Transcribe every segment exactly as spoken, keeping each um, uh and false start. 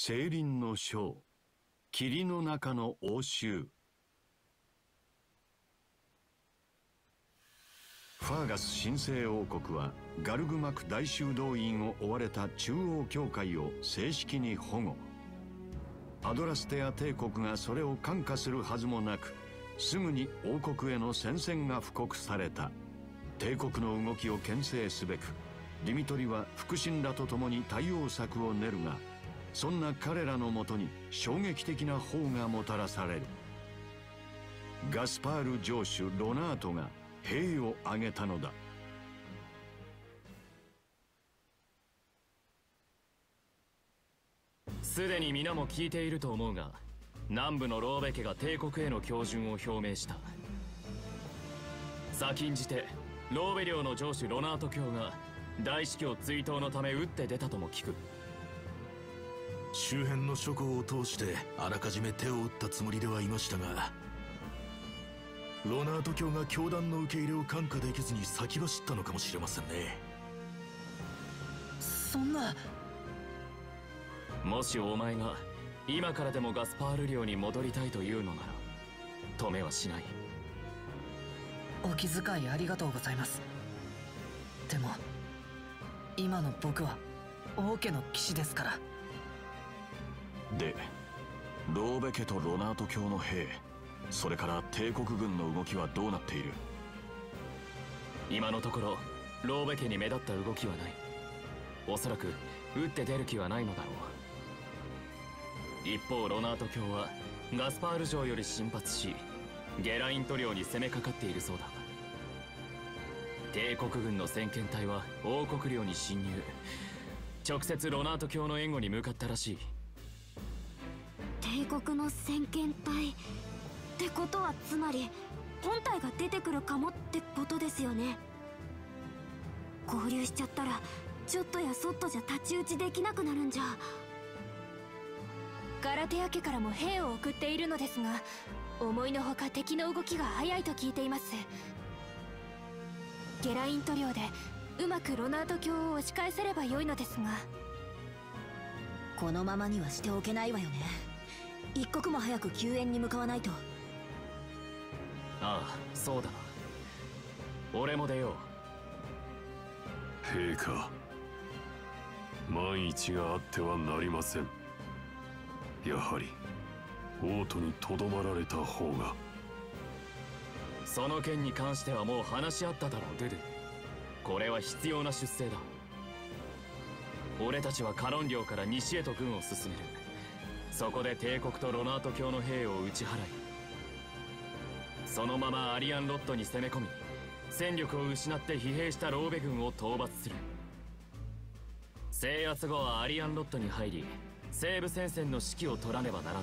聖林の章、霧の中の応酬。ファーガス神聖王国はガルグマク大修道院を追われた中央教会を正式に保護。アドラステア帝国がそれを看過するはずもなく、すぐに王国への宣戦が布告された。帝国の動きを牽制すべくディミトリは腹心らと共に対応策を練るが、そんな彼らのもとに衝撃的な報がもたらされる。ガスパール城主ロナートが兵を挙げたのだ。 すでに皆も聞いていると思うが、南部のローベ家が帝国への恭順を表明した。先んじてローベ領の城主ロナート卿が大司教追悼のため打って出たとも聞く。 周辺の諸侯を通してあらかじめ手を打ったつもりではいましたが、ロナート卿が教団の受け入れを看過できずに先走ったのかもしれませんね。 そんな。 もしお前が今からでもガスパール領に戻りたいというのなら止めはしない。 お気遣いありがとうございます。でも今の僕は王家の騎士ですから。 で、ローベ家とロナート卿の兵、それから帝国軍の動きはどうなっている？ 今のところローベ家に目立った動きはない。おそらく打って出る気はないのだろう。一方ロナート卿はガスパール城より進発し、ゲライント領に攻めかかっているそうだ。帝国軍の先遣隊は王国領に侵入、直接ロナート卿の援護に向かったらしい。 帝国の先遣隊ってことは、つまり本体が出てくるかもってことですよね。合流しちゃったらちょっとやそっとじゃ太刀打ちできなくなるんじゃ。 ガラテア家からも兵を送っているのですが、思いのほか敵の動きが早いと聞いています。ゲライント領でうまくロナート卿を押し返せればよいのですが。 このままにはしておけないわよね。一刻も早く救援に向かわないと。 ああ、そうだな。俺も出よう。陛下、万一があってはなりません。やはり王都にとどまられた方が。 その件に関してはもう話し合っただろう、ドゥドゥ。これは必要な出征だ。俺たちはカロン領から西へと軍を進める。そこで帝国とロナート卿の兵を打ち払い、そのままアリアンロットに攻め込み、戦力を失って疲弊したローベ軍を討伐する。制圧後はアリアンロットに入り、西部戦線の指揮を取らねばならない。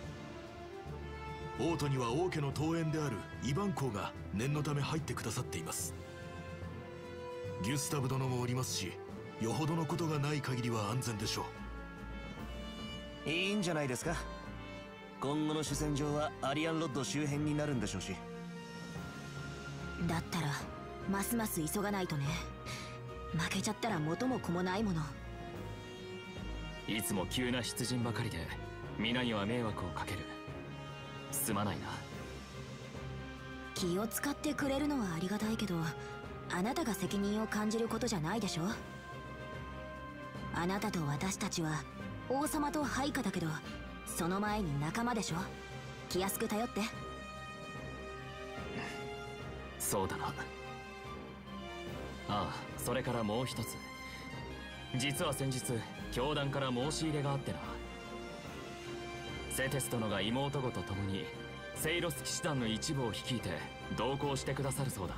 王都には王家の遠縁であるイバン公が念のため入ってくださっています。ギュスタブ殿もおりますし、よほどのことがない限りは安全でしょう。 いいんじゃないですか。今後の主戦場はアリアンロッド周辺になるんでしょうし。 だったらますます急がないとね。負けちゃったら元も子もないもの。 いつも急な出陣ばかりで皆には迷惑をかける。すまないな。 気を使ってくれるのはありがたいけど、あなたが責任を感じることじゃないでしょ。あなたと私たちは王様と配下だけど、その前に仲間でしょ。気安く頼って。 そうだな。ああ、それからもう一つ。実は先日教団から申し入れがあってな。セテス殿が妹御と共にセイロス騎士団の一部を率いて同行してくださるそうだ。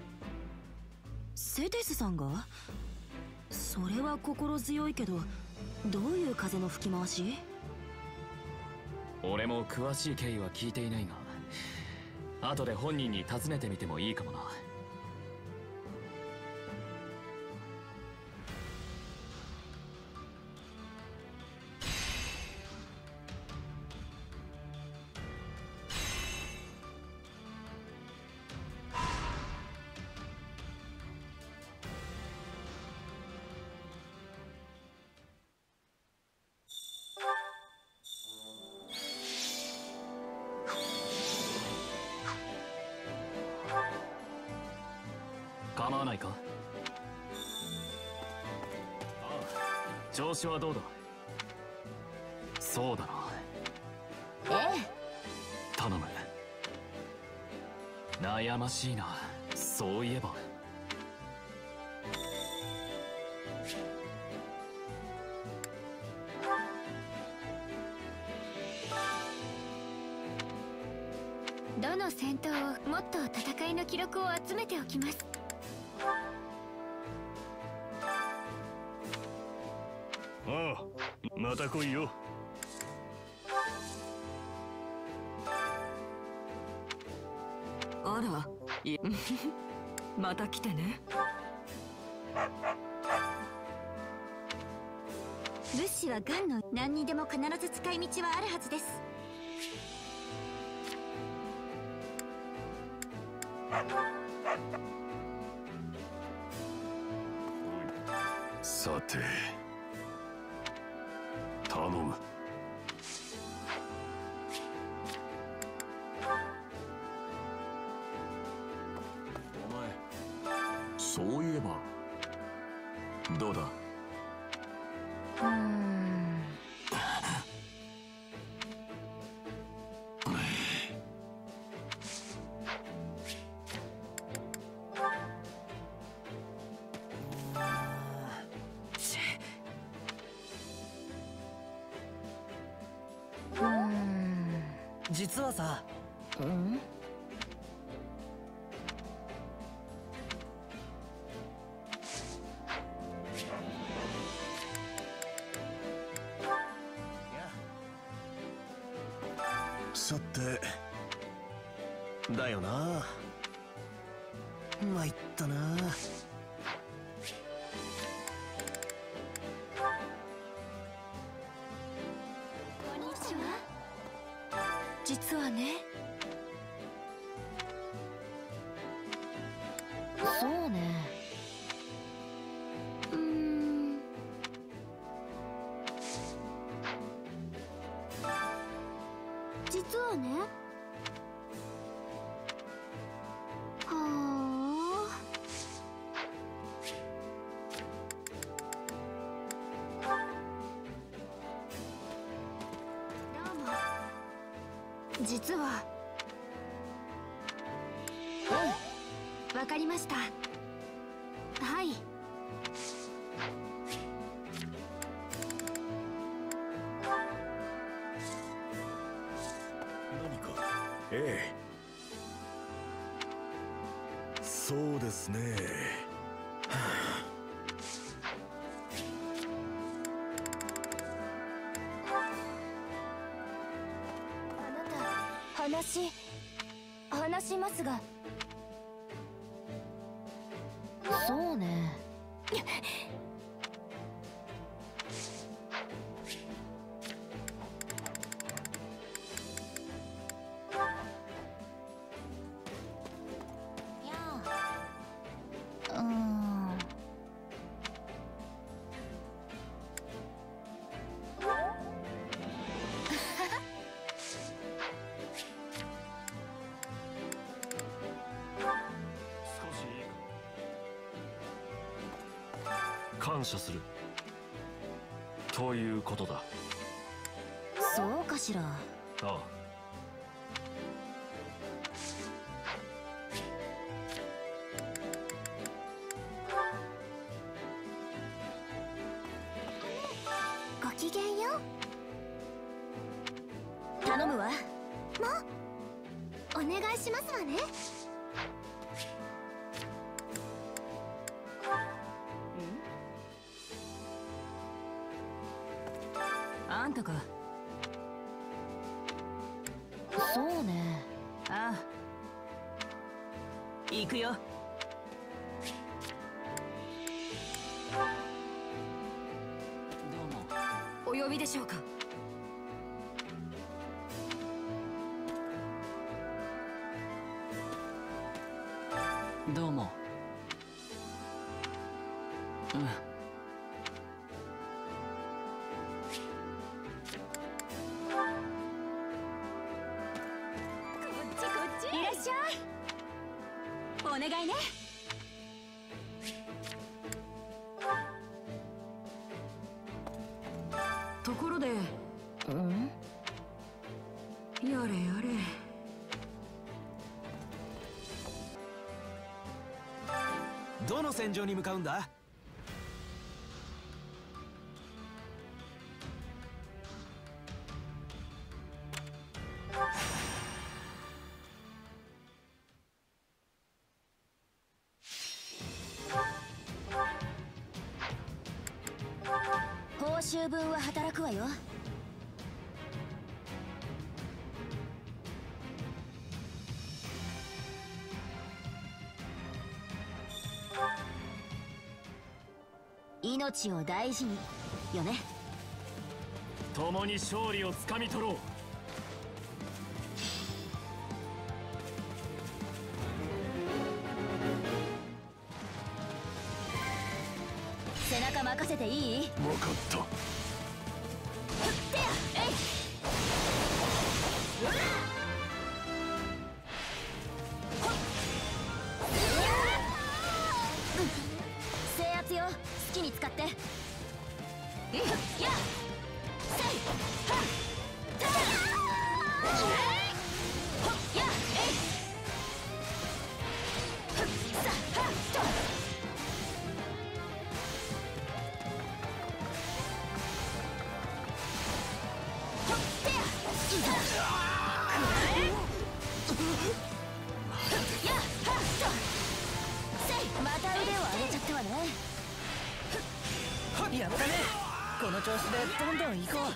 セテスさんが？それは心強いけど、どういう風の吹き回し？ 俺も詳しい経緯は聞いていないが、後で本人に尋ねてみてもいいかもな。 ないか？調子はどうだ？そうだな。 ええ、 頼む。悩ましいな。そういえばどの戦闘をもっと戦いの記録を集めておきます。 ああ、また来いよ。 あら、いまた来てね。 物資はガンの何にでも必ず使い道はあるはずです。 さて頼む。 そういえばどうだ？ うーん、うーん、 実はさ、 うんさてだよな。参ったな。 こんにちは。実はね。 そうね。 うーん。実はね。はあ。どうも。実は。うん。わかりました。はい。 何か？ええ、そうですね。はあ、 あなた話話しますが。 そうね。うーん。 感謝するということだ。 そうかしら。 ああ、 ごきげんよう。 頼むわ。 もうお願いしますわね。 あんたか。 そうね。 ああ、行くよ。どうも。お呼びでしょうか。どうも。うん。 いらっしゃい。お願いね。 ところで、うんやれやれ。 どの戦場に向かうんだ？ 報酬分は働くわよ。命を大事によね。 共に勝利をつかみ取ろう。 背中任せていい？ 分かった。 制圧よ、好きに使って。やっせいはったーやっえいふっさはっとほってやいざくらえやっはっとせいまた腕を上げちゃったわね。 やったね。この調子でどんどん行こう。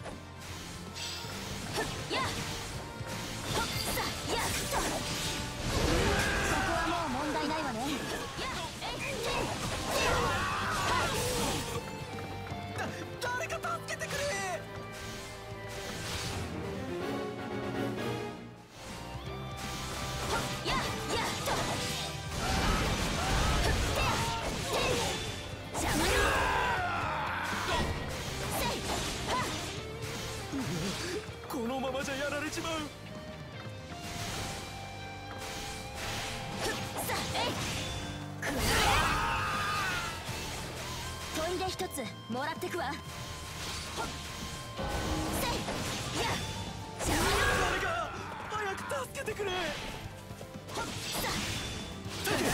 やっほっさやっとここはもう問題ないわね。やっえいせいだ誰か助けてくれ。 やっやっとふってやせい邪魔よ。 このままじゃやられちまう。 さえいくらえ砦一つもらってくわ。ほっせいやっ邪魔よ。 誰か早く助けてくれ。 ほっさくらえ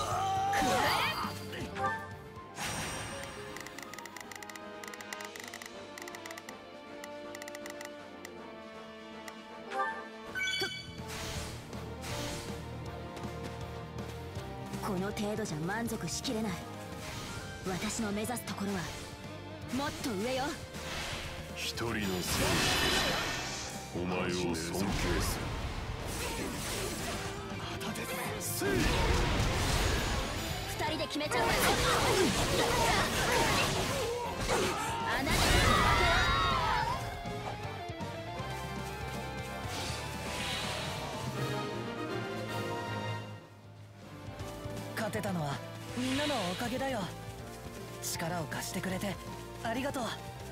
この程度じゃ満足しきれない。私の目指すところはもっと上よ。 一人の戦士お前を尊敬する。 またですね。 二人で決めちゃうわよ。あなたの負けよ。 勝てたのはみんなのおかげだよ。力を貸してくれてありがとう。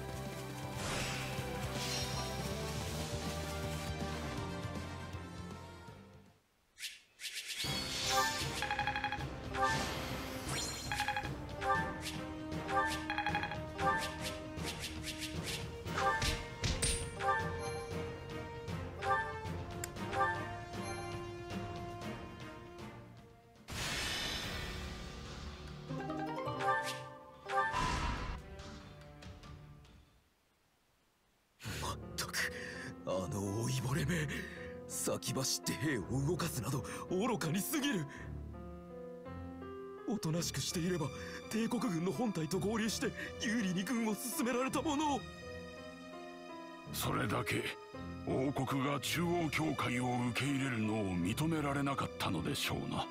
あの老いぼれめ、先走って兵を動かすなど愚かに過ぎる。おとなしくしていれば帝国軍の本隊と合流して有利に軍を進められたものを。 それだけ王国が中央教会を受け入れるのを認められなかったのでしょうな。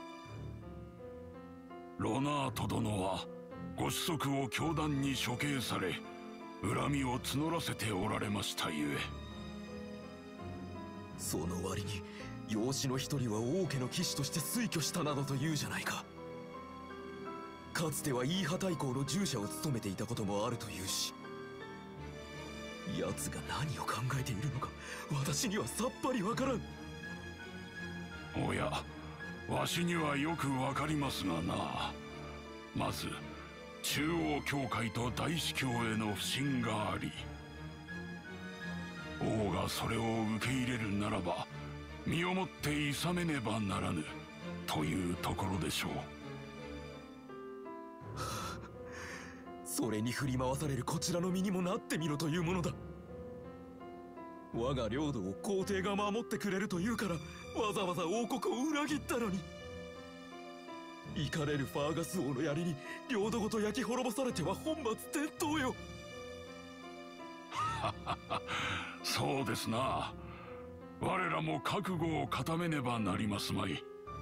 ロナート殿はご子息を教団に処刑され恨みを募らせておられましたゆえ。 その割に養子の一人は王家の騎士として推挙したなどと言うじゃないか。かつてはイーハ大公の従者を務めていたこともあるというし、奴が何を考えているのか私にはさっぱりわからん。 おや、わしにはよくわかりますがな。まず中央教会と大司教への不信があり、 王がそれを受け入れるならば身をもって諌めねばならぬというところでしょう。 それに振り回されるこちらの身にもなってみろというものだ。我が領土を皇帝が守ってくれるというからわざわざ王国を裏切ったのに、怒れるファーガス王の槍に領土ごと焼き滅ぼされては本末転倒よ。 そうですな。我らも覚悟を固めねばなりますまい。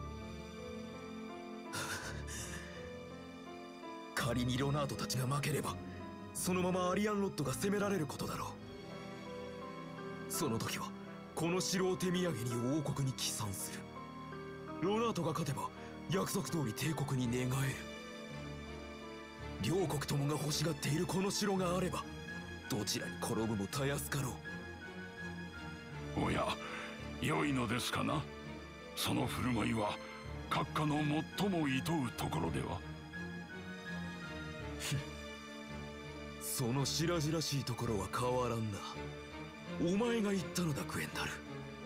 仮にロナートたちが負ければそのままアリアンロッドが攻められることだろう。その時はこの城を手土産に王国に帰参する。ロナートが勝てば約束通り帝国に寝返る。両国ともが欲しがっているこの城があればどちらに転ぶもたやすかろう。おや、良いのですかな。その振る舞いは閣下の最も厭うところでは。 その白々しいところは変わらんな。お前が言ったのだグエンダル。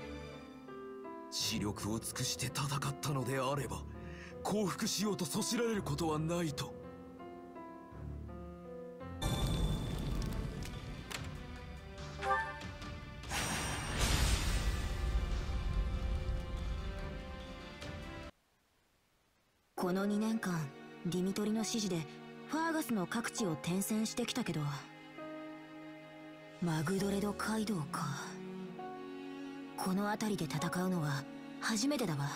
視力を尽くして戦ったのであれば降伏しようとそしられることはないと。 このにねんかんディミトリの指示でファーガスの各地を転戦してきたけど、マグドレド街道か。この辺りで戦うのは初めてだわ。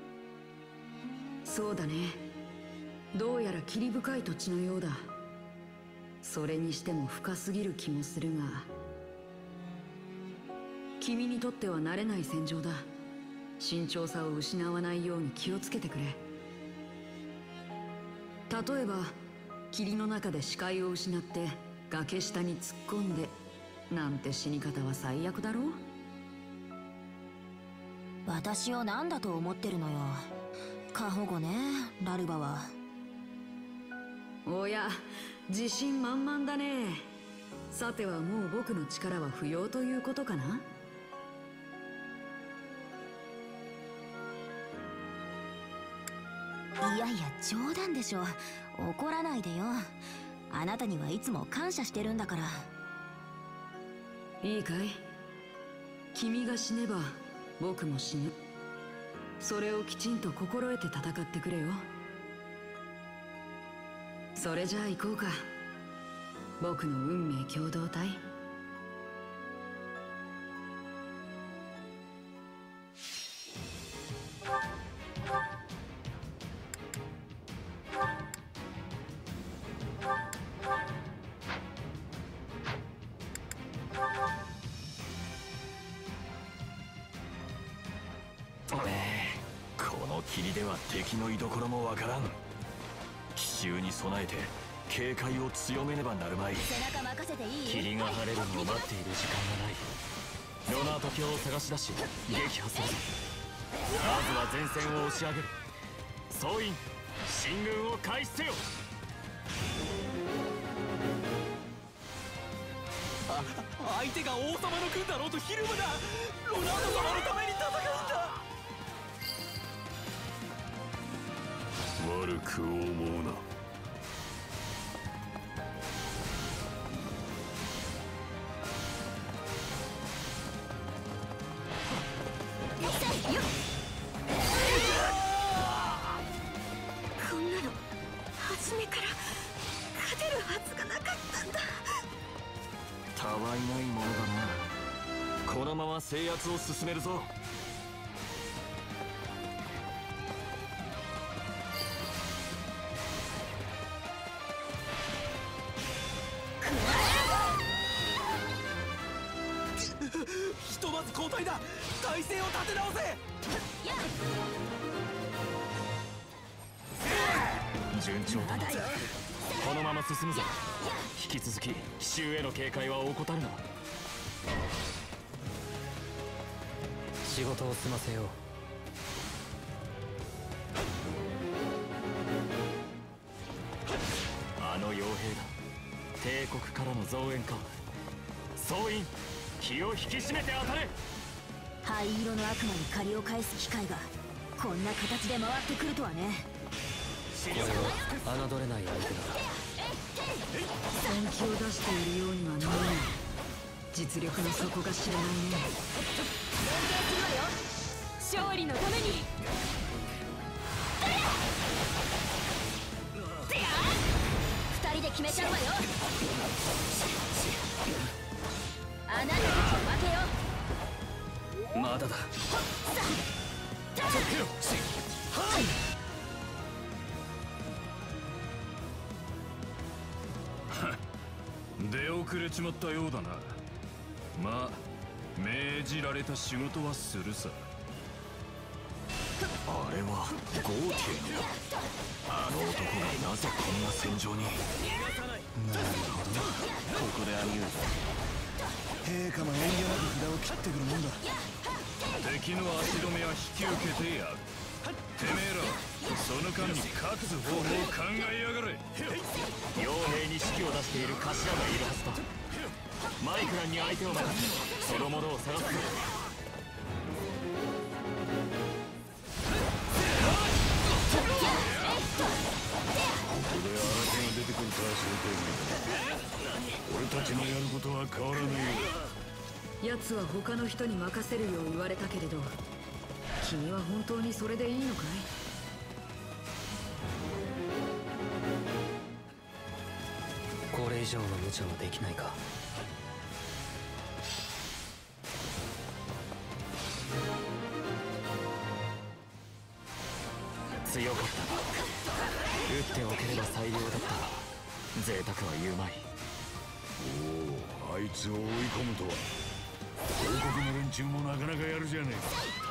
そうだね。どうやら霧深い土地のようだ。それにしても深すぎる気もするが、君にとっては慣れない戦場だ。慎重さを失わないように気をつけてくれ。例えば霧の中で視界を失って崖下に突っ込んでなんて死に方は最悪だろう。 私を何だと思ってるのよ。過保護ね、ラルバは。 おや、自信満々だね。さてはもう僕の力は不要ということかな。 いやいや冗談でしょ。怒らないでよ。あなたにはいつも感謝してるんだから。 いいかい。君が死ねば僕も死ぬ。それをきちんと心得て戦ってくれよ。それじゃあ行こうか、僕の運命共同体。 霧では敵の居所もわからん。奇襲に備えて警戒を強めねばなるまい。 背中任せていい？ 霧が晴れるのを待っている時間がない。ロナート卿を探し出し撃破するぞ。まずは前線を押し上げる。総員進軍を開始せよ。 あ、相手が王様の軍だろうとひるむな。ロナート様のために戦うんだ。 悪く思うな。 こんなの初めから勝てるはずがなかったんだ。 たわいないものだな。このまま制圧を進めるぞ。 ひとまず交代だ。体勢を立て直せ。 順調だ。このまま進むぞ。引き続き奇襲への警戒は怠るな。仕事を済ませよう。あの傭兵だ。帝国からの増援か。総員気を引き締めて当たれ。 灰色の悪魔に借りを返す機会がこんな形で回ってくるとはね。 これは侮れない相手だ。 本気を出しているようには見えない。実力の底が知れないね。 勝利のために。 二人で決めちゃうわよ。あなたたちの負けよ。 まだだ。 出遅れちまったようだな。まあ命じられた仕事はするさ。 あれはゴーティエの。あの男がなぜこんな戦場に。なるほど、ここで兄上陛下も遠慮なく札を切ってくるもんだ。 敵の足止めは引き受けてやる。てめえらその間に勝つ方法を考えやがれ。 傭兵に指揮を出している頭がいるはずだ。マイクランに相手を任せその者を探す。 ここで新手が出てくるとは想定外だ。俺たちのやることは変わらねえよ。奴は他の人に任せるよう言われたけれど、君は本当にそれでいいのかい？ これ以上の無茶はできないか。 強かった。打っておければ最良だった。贅沢は言うまい。 おお、あいつを追い込むとは。王国の連中もなかなかやるじゃねえか。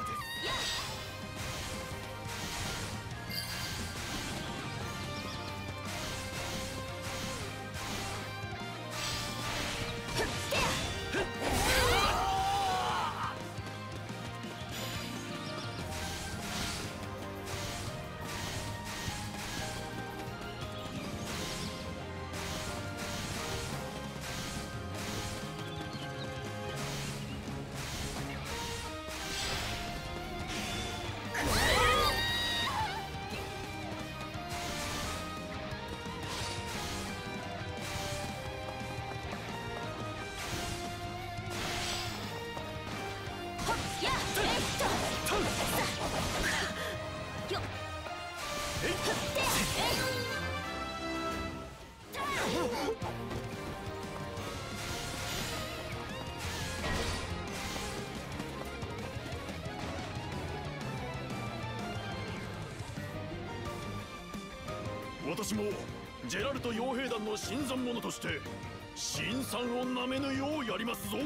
私もジェラルト傭兵団の新参者として新参をなめぬようやりますぞ。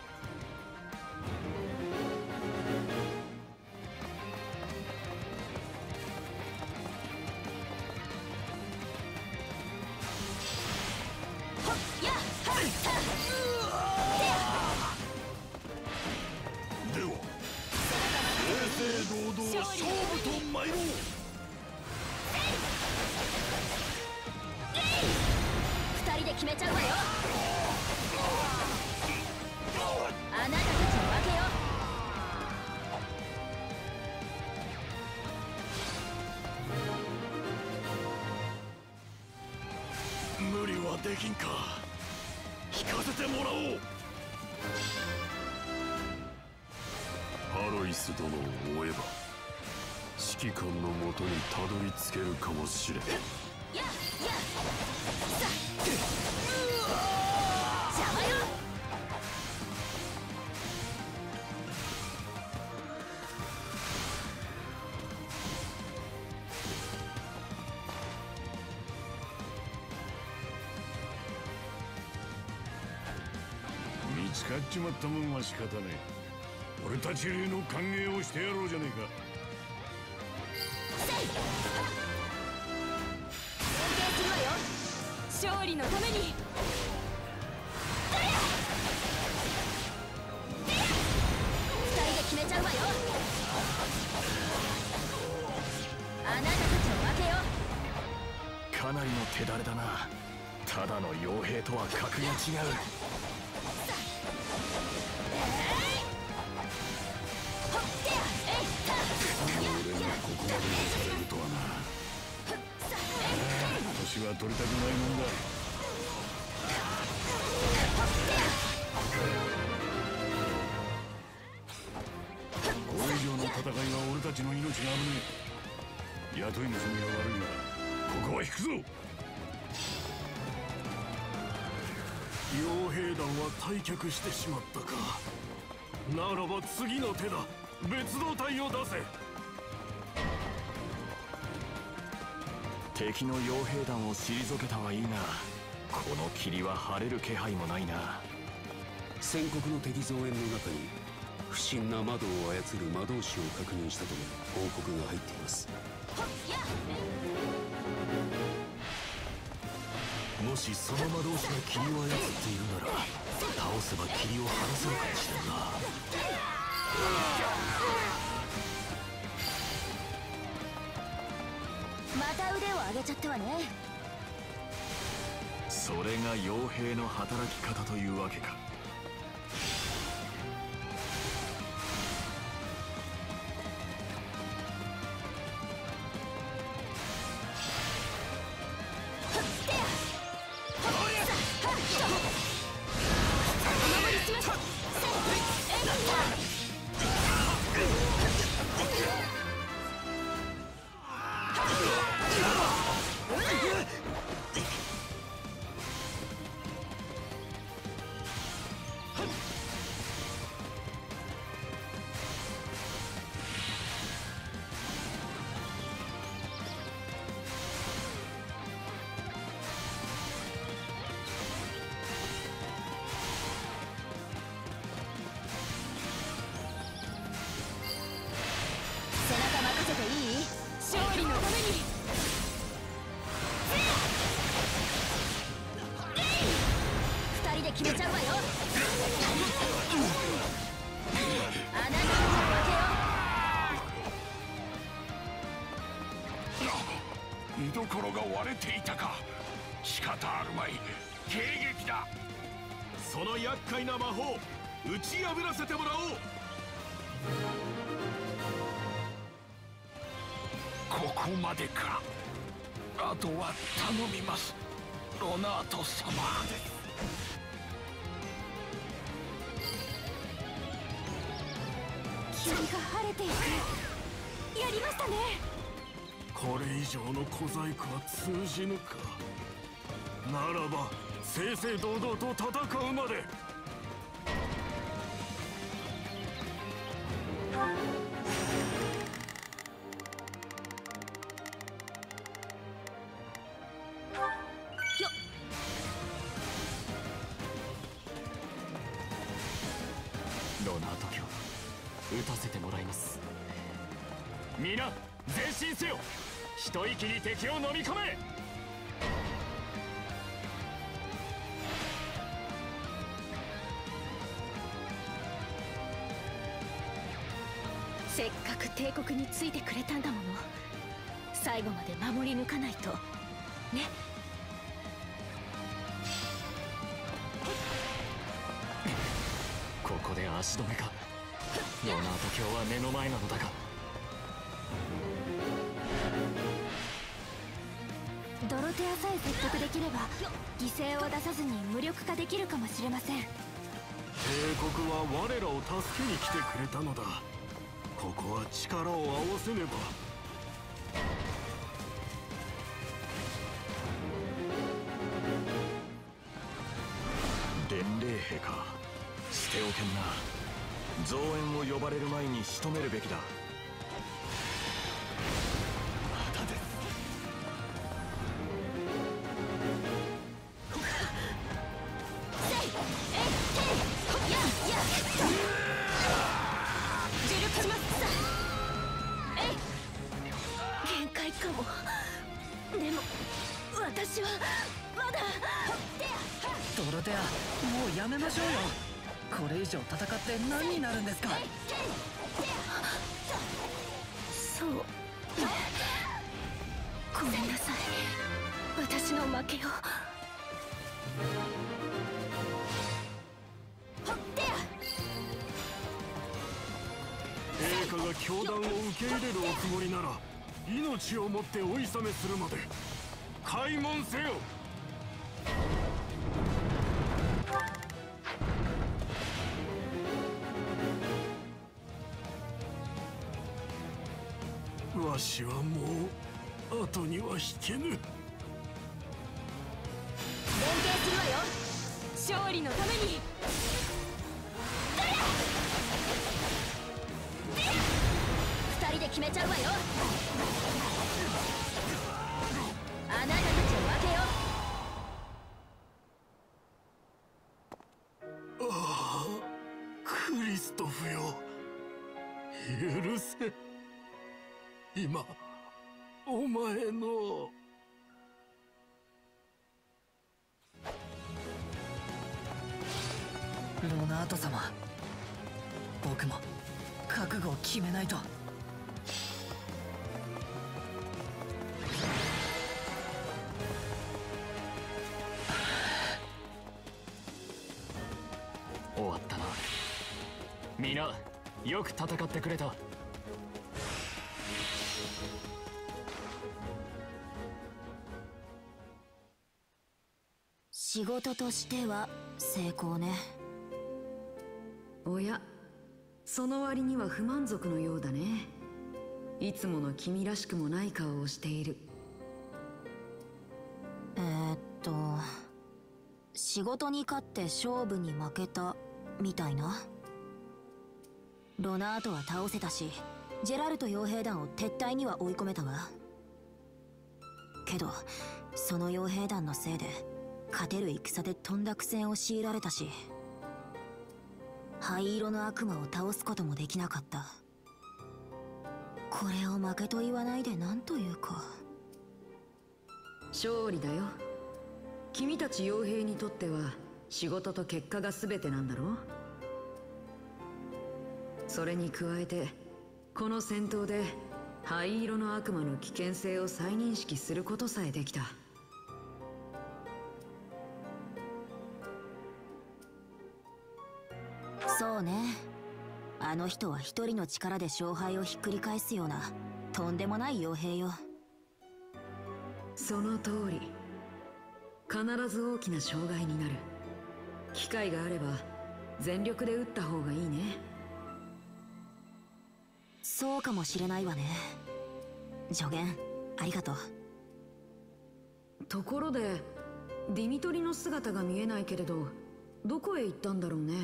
では正々堂々勝負と参ろう。 二人で決めちゃうわよ。あなたたちの負けよ。 無理はできんか。聞かせてもらおう。 ハロイス殿を追えば指揮官のもとにたどり着けるかもしれん。 邪魔よ。 見つかっちまったもんは仕方ねえ。俺たち流の歓迎をしてやろうじゃねえか。 勝利のために。二人で決めちゃうわよ。あなたたちの負けよ。 かなりの手だれだな。ただの傭兵とは格が違う。 されるとはな。年は取りたくないもんだ。これ以上の戦いは俺たちの命が危ねえ。雇い主には悪いがここは引くぞ。 傭兵団は退却してしまったか。ならば次の手だ。別動隊を出せ。 敵の傭兵団を退けたはいいが、この霧は晴れる気配もないな。 戦国の敵増援の中に不審な魔導を操る魔導士を確認したとの報告が入っています。 もしその魔導士が霧を操っているなら、倒せば霧を晴らせるかもしれんな。 また腕を上げちゃってはね。 それが傭兵の働き方というわけか。 決めちゃうわよ。あなたの負けよ。居所が割れていたか。仕方あるまい。迎撃だ。 その厄介な魔法打ち破らせてもらおう。 ここまでか。あとは頼みます、ロナート様。 霧が晴れていく。やりましたね。 これ以上の小細工は通じぬか。ならば正々堂々と戦うまで。 ロナート卿、撃たせてもらいます。皆前進せよ。一息に敵を飲み込め。 せっかく帝国についてくれたんだもの。最後まで守り抜かないとね。 ここで足止めか。ロナート卿は目の前なのだが。 ドロテアさえ説得できれば犠牲を出さずに無力化できるかもしれません。 帝国は我らを助けに来てくれたのだ。ここは力を合わせねば。 伝令兵か。捨ておけんな。増援を呼ばれる前に仕留めるべきだ。まだです。 限界かも。でも私はまだ。 ドロテア、もうやめましょうよ。これ以上戦って何になるんですか。 そう、ごめんなさい。私の負けよ。 陛下が教団を受け入れるおつもりなら命をもって追い覚めするまで開門せよ。わしはもう後には引けぬ。 連携するわよ、勝利のために。二人で決めちゃうわよ。あなたたちを分けよう。ああ、クリストフよ、許せ。今お前のロナート様、僕も覚悟を決めないと。 終わったな。皆よく戦ってくれた。 仕事としては成功ね。 おや、その割には不満足のようだね。いつもの君らしくもない顔をしている。 えー、っと仕事に勝って勝負に負けたみたいな。ロナートは倒せたし、ジェラルト傭兵団を撤退には追い込めたわ。けどその傭兵団のせいで勝てる戦でとんだ苦戦を強いられたし、灰色の悪魔を倒すこともできなかった。これを負けと言わないで何というか。 勝利だよ。君たち傭兵にとっては仕事と結果が全てなんだろう。それに加えてこの戦闘で灰色の悪魔の危険性を再認識することさえできた。 そうね、あの人は一人の力で勝敗をひっくり返すようなとんでもない傭兵よ。 その通り。必ず大きな障害になる。機会があれば全力で打った方がいいね。 そうかもしれないわね。助言ありがとう。 ところでディミトリの姿が見えないけれど、どこへ行ったんだろうね。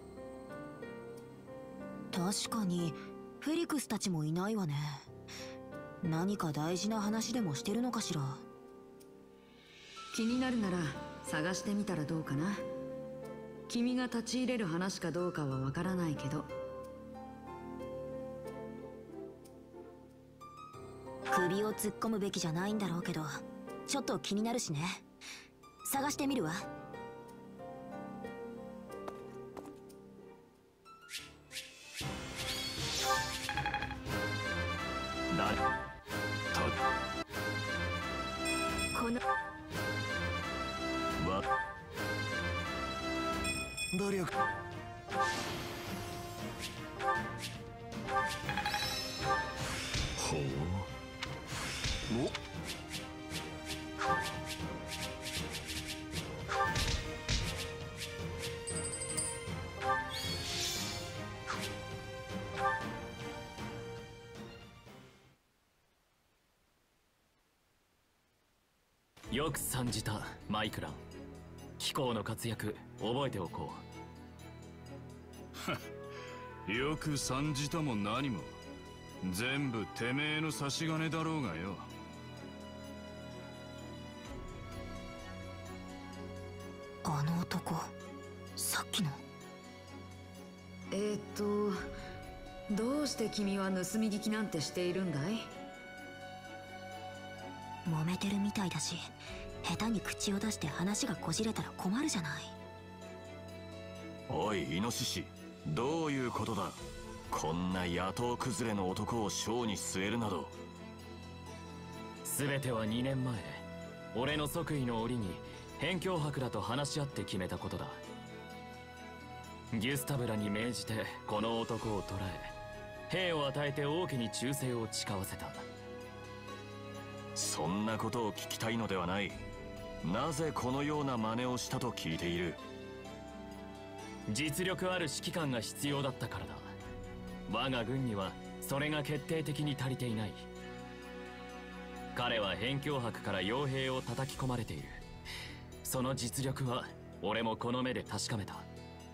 確かにフェリクスたちもいないわね。何か大事な話でもしてるのかしら。 気になるなら探してみたらどうかな。君が立ち入れる話かどうかはわからないけど。 首を突っ込むべきじゃないんだろうけど、ちょっと気になるしね。探してみるわ。このわ努力ほうおよく参じたマイクラン。貴公の活躍覚えておこう。よく参じたも何も全部てめえの差し金だろうがよ。 あの男、さっきの。 えー、っとどうして君は盗み聞きなんてしているんだい？ 揉めてるみたいだし、下手に口を出して話がこじれたら困るじゃない。 おいイノシシ、どういうことだ。こんな野党崩れの男を将に据えるなど。 全てはにねんまえ、俺の即位の折に辺境伯らと話し合って決めたことだ。ギュスタブらに命じてこの男を捕らえ、兵を与えて王家に忠誠を誓わせた。 そんなことを聞きたいのではない。なぜこのような真似をしたと聞いている。 実力ある指揮官が必要だったからだ。我が軍にはそれが決定的に足りていない。彼は辺境泊から傭兵を叩き込まれている。その実力は俺もこの目で確かめた。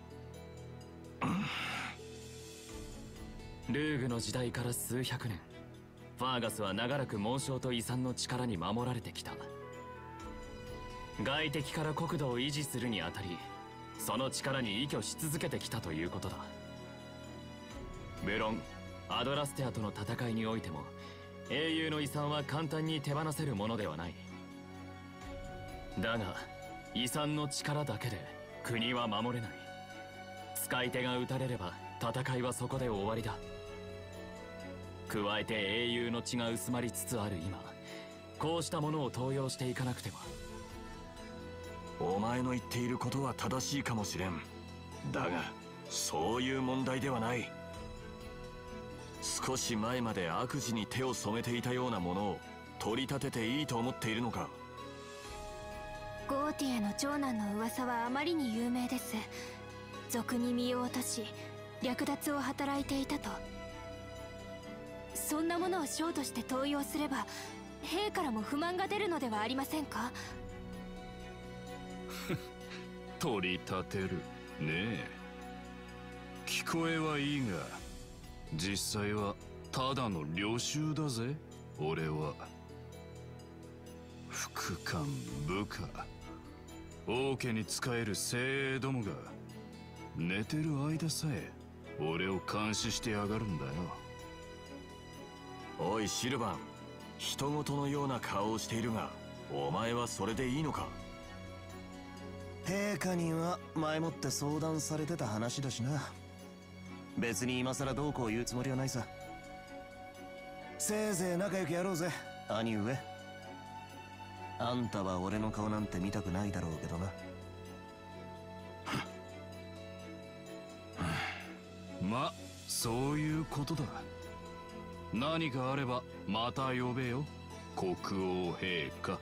ルーグの時代から数百年、ファーガスは長らく紋章と遺産の力に守られてきた。外敵から国土を維持するにあたり、その力に依拠し続けてきたということだ。無論アドラステアとの戦いにおいても英雄の遺産は簡単に手放せるものではない。だが遺産の力だけで国は守れない。使い手が撃たれれば戦いはそこで終わりだ。加えて英雄の血が薄まりつつある今、こうしたものを登用していかなくては。 お前の言っていることは正しいかもしれん。だがそういう問題ではない。少し前まで悪事に手を染めていたようなものを取り立てていいと思っているのか。 ゴーティエの長男の噂はあまりに有名です。賊に身を落とし略奪を働いていたと。そんなものを将として登用すれば兵からも不満が出るのではありませんか。 取り立てるねえ。聞こえはいいが実際はただの領袖だぜ。俺は副官部下王家に仕える精鋭どもが寝てる間さえ俺を監視してやがるんだよ。 おいシルバン、人事のような顔をしているがお前はそれでいいのか。 陛下には前もって相談されてた話だしな。別に今さらどうこう言うつもりはないさ。せいぜい仲良くやろうぜ兄上。あんたは俺の顔なんて見たくないだろうけどな。 ま、そういうことだ。何かあればまた呼べよ国王陛下。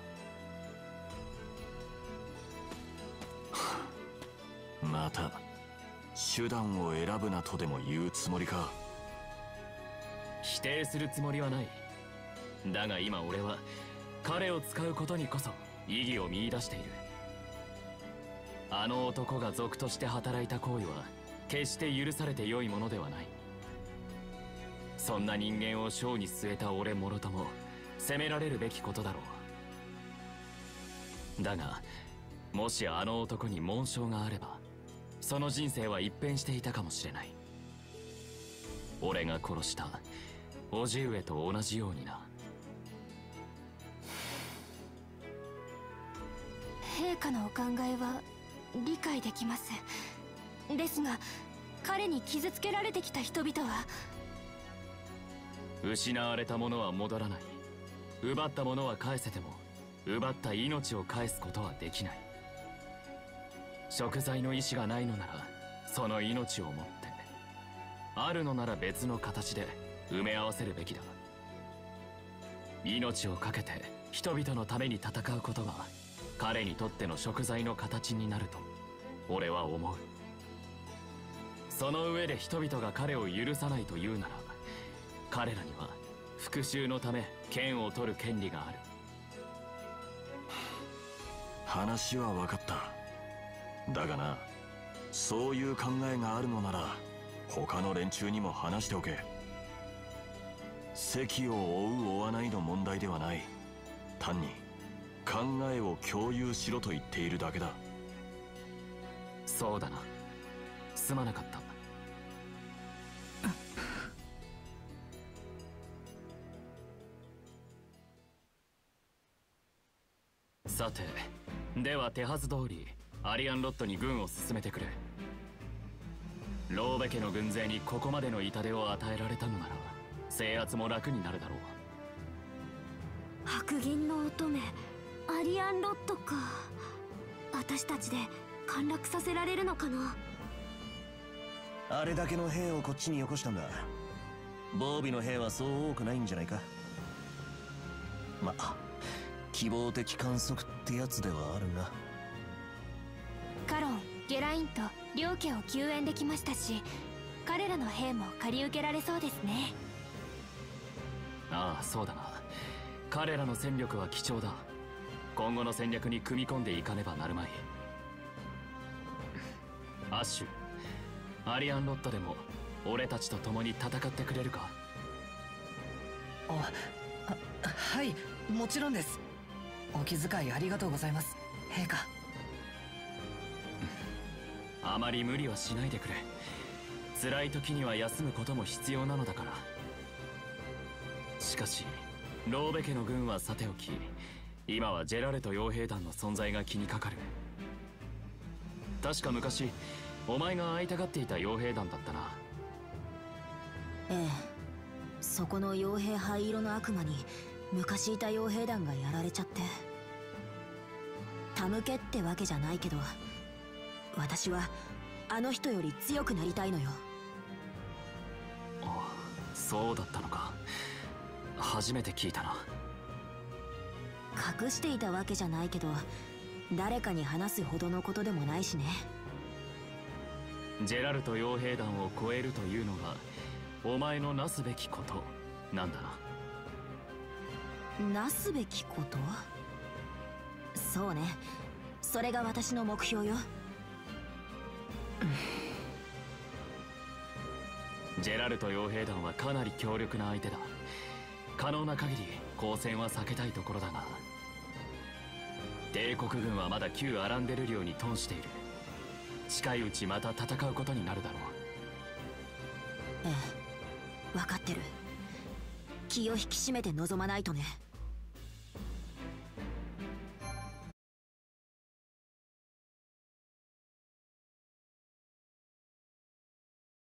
また手段を選ぶなとでも言うつもりか。 否定するつもりはない。だが今俺は彼を使うことにこそ意義を見出している。あの男が賊として働いた行為は決して許されて良いものではない。そんな人間を将に据えた俺もろとも責められるべきことだろう。だがもしあの男に紋章があればその人生は一変していたかもしれない。俺が殺した叔父上と同じようにな。 陛下のお考えは理解できます。ですが彼に傷つけられてきた人々は。 失われたものは戻らない。奪ったものは返せても奪った命を返すことはできない。贖罪の意志がないのならその命をもって、あるのなら別の形で埋め合わせるべきだ。命を懸けて人々のために戦うことが彼にとっての贖罪の形になると俺は思う。その上で人々が彼を許さないというなら彼らには復讐のため剣を取る権利がある。 話は分かった。だがな、そういう考えがあるのなら他の連中にも話しておけ。席を追う追わないの問題ではない。単に考えを共有しろと言っているだけだ。 そうだな、すまなかった。さて、では手はず通りアリアンロットに軍を進めてくれ。ローベ家の軍勢にここまでの痛手を与えられたのなら制圧も楽になるだろう。 白銀の乙女アリアンロットか。私たちで陥落させられるのかな。 あれだけの兵をこっちによこしたんだ。防備の兵はそう多くないんじゃないか。まあ希望的観測ってやつではあるな。 カロン、ゲラインと両家を救援できましたし、彼らの兵も借り受けられそうですね。 ああ、そうだな。彼らの戦力は貴重だ。今後の戦略に組み込んでいかねばなるまい。アッシュ、アリアンロットでも俺たちと共に戦ってくれるか？ あ、あ、はい、もちろんです。お気遣いありがとうございます、陛下。 あまり無理はしないでくれ。辛い時には休むことも必要なのだから。しかしローベ家の軍はさておき、今はジェラルト傭兵団の存在が気にかかる。確か昔お前が会いたがっていた傭兵団だったな。 ええ、そこの傭兵灰色の悪魔に昔いた傭兵団がやられちゃって。手向けってわけじゃないけど、私はあの人より強くなりたいのよ。 あ、そうだったのか。初めて聞いたな。 隠していたわけじゃないけど、誰かに話すほどのことでもないしね。 ジェラルト傭兵団を超えるというのがお前のなすべきことなんだな。なすべきこと？そうね、それが私の目標よ。 ジェラルト傭兵団はかなり強力な相手だ。可能な限り交戦は避けたいところだが、帝国軍はまだ旧アランデル領に頓している。近いうちまた戦うことになるだろう。 ええ、分かってる。気を引き締めて臨まないとね。